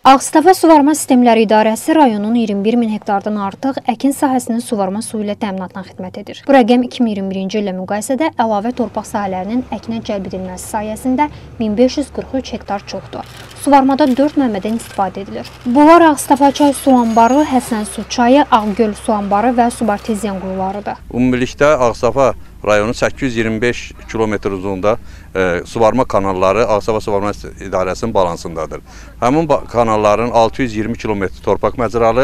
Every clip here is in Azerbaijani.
Ağstafa Suvarma Sistemləri İdarəsi rayonun 21 min hektardan artıq əkin sahəsinin suvarma suyu ilə təminatına xidmət edir. Bu rəqəm 2021-ci illə müqayisədə əlavə torpaq sahələrinin əkinə cəlb edilməsi sayəsində 1543 hektar çoxdur. Suvarmada 4 məmədən istifadə edilir. Bunlar Ağstafa çay su anbarı, Həsən su çayı, Ağgöl su anbarı və subarteziyan quyularıdır. Ümumilikdə Ağstafa rayonu 825 kilometr uzunluğunda suvarma kanalları Ağstafa Suvarma İdarəsinin balansındadır. Həmin kanalların 620 kilometr torpaq məcralı,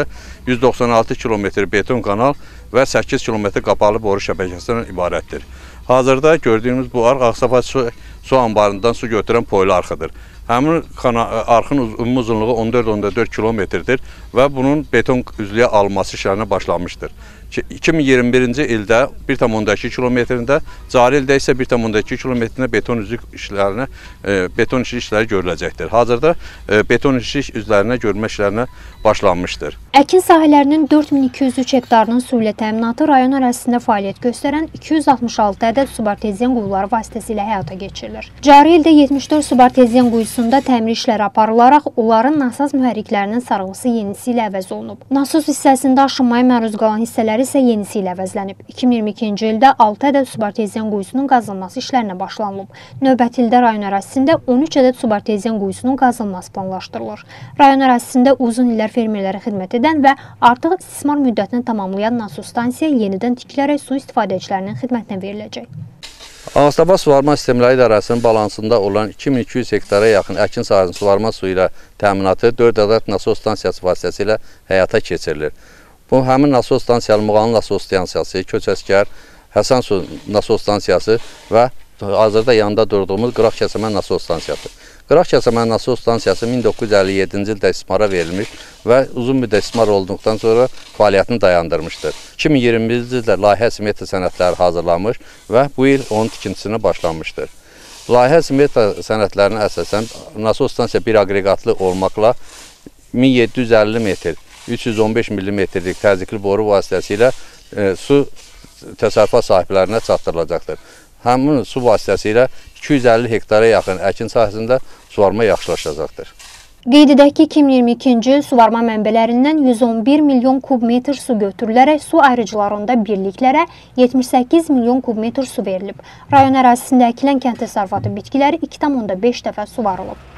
196 kilometr beton kanal və 8 kilometr qapalı boru şəbəkəsindən ibarətdir. Hazırda gördüyünüz bu arx Ağstafa su anbarından su götürən boylu arxıdır. Həmin arxın ümumi uzunluğu 14-14 kilometrdir və bunun beton üzlüyə alınması işlərinə başlanmışdır. 2021-ci ildə 1,2 kilometrində, cari ildə isə 1,2 kilometrində beton üzlük işlərinə, beton işləri görüləcəkdir. Hazırda beton işlik üzlərinə görmə işlərinə başlanmışdır. Əkin sahələrinin 4203 hektarının su ilə təminatı rayon ərazisində fəaliyyət göstərən 266 ədəd subarteziyan quyuları vasitəsilə həyata keçirilir. Cari ildə 74 subarteziyan quyusunda təmir işləri aparılaraq onların nasaz mühərriklərinin sarğısı yenisi ilə əvəz olunub. Nasos hissəsində aşınmaya məruz qalan hissələri isə yenisi ilə əvəzlənib. 2022-ci ildə 6 ədəd subarteziyan quyusunun qazılması işlərinə başlanılıb. Növbəti ildə rayon ərazisində 13 ədəd subarteziyan quyusunun qazılması planlaşdırılır. Rayon ərazisində uzun illər fermerlərə xidmət edən və artıq istismar müddətini tamamlayan nasos stansiya yenidən tikilərək su istifadəçilərinin xidmətinə veriləcək. Ağstafa Suvarma Sistemləri İdarəsinin balansında olan 2200 hektara yaxın əkin sahəsinin suvarma suyu ilə təminatı 4 ədəd nasos stansiyası vasitəsilə həyata keçirilir. Bu, həmin nasos stansiyanın Muğanlı nasos stansiyası, Köçəskər, Həsən su nasos stansiyası və hazırda yanında durduğumuz Qıraq Kəsəmən nasos stansiyası. Qıraq Kəsəmən nasos stansiyası 1957-ci ildə istismara verilmiş və uzun müddət istismar olduqdan sonra fəaliyyətini dayandırmışdır. 2021-ci ildə layihə smetri sənədləri hazırlanmış və bu il onun tikintisine başlanmışdır. Layihə smetri sənədlərinin əsasən nasos stansiya bir aqreqatlı olmaqla 1750 metr, 315 millimetrlik təzyiqli boru vasitəsilə su təsərrüfat sahiblərinə çatdırılacaqdır. Həmin su vasitəsilə 250 hektara yaxın əkin sahəsində suvarma yaxşılaşacaqdır. Qeyd edək ki, 2022-ci il suvarma mənbələrindən 111 milyon kub metr su götürülərək su ayrıcılarında birliklərə 78 milyon kub metr su verilib. Rayon ərazisində əkilən kənd təsərrüfatı bitkiləri 2,5 dəfə suvarılıb.